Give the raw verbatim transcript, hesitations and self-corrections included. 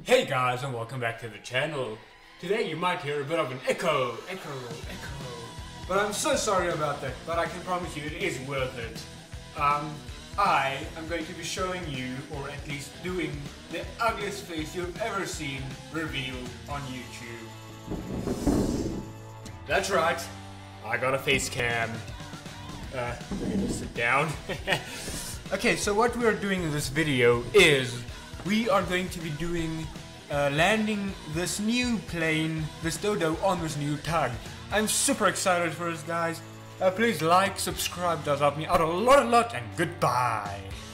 Hey guys, and welcome back to the channel. Today you might hear a bit of an echo, echo, echo. But I'm so sorry about that, but I can promise you it is worth it. Um, I am going to be showing you, or at least doing, the ugliest face you've ever seen revealed on YouTube. That's right, I got a face cam. Uh, we're gonna sit down. Okay, so what we're doing in this video is we are going to be doing uh, landing this new plane, this dodo, on this new tug. I'm super excited for this, guys. Uh, please like, subscribe, does help me out a lot, a lot, and goodbye.